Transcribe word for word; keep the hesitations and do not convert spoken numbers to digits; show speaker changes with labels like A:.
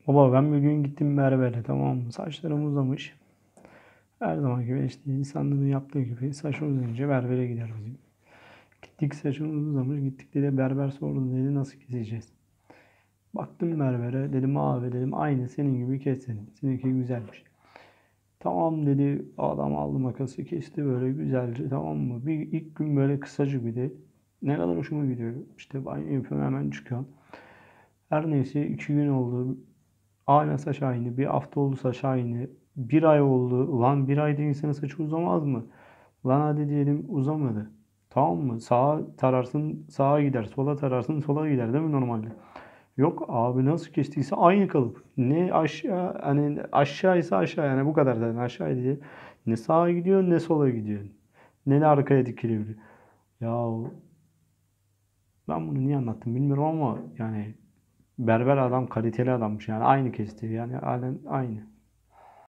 A: Baba ben bir gün gittim berbere, tamam mı? Saçlarım uzamış. Her zaman gibi işte insanların yaptığı gibi saç uzayınca berbere gider bizim. Gittik, saçımız uzamış. Gittik, dedi berber sordu, dedi nasıl keseceğiz? Baktım berbere, dedim abi, dedim aynı senin gibi kes dedim. Seninki güzelmiş. Tamam dedi, adam aldı makası kesti böyle güzelce, tamam mı? Bir ilk gün böyle kısacık, bir de ne kadar hoşuma gidiyor. İşte banyo yapıyorum, hemen çıkıyor. Her neyse iki gün oldu. Hala saç aynı. Bir hafta oldu saç aynı. Bir ay oldu. Ulan bir ayda insanın saçı uzamaz mı? Lan hadi diyelim uzamadı. Tamam mı? Sağa tararsın sağa gider. Sola tararsın sola gider, değil mi normalde? Yok abi, nasıl kestiyse aynı kalıp. Ne aşağı, hani aşağıysa aşağı, yani bu kadar zaten aşağı diye. Ne sağa gidiyor ne sola gidiyor. Ne de arkaya dikiliyor. Ya ben bunu niye anlattım bilmiyorum ama yani berber adam kaliteli adammış, yani aynı kesti, yani halen aynı.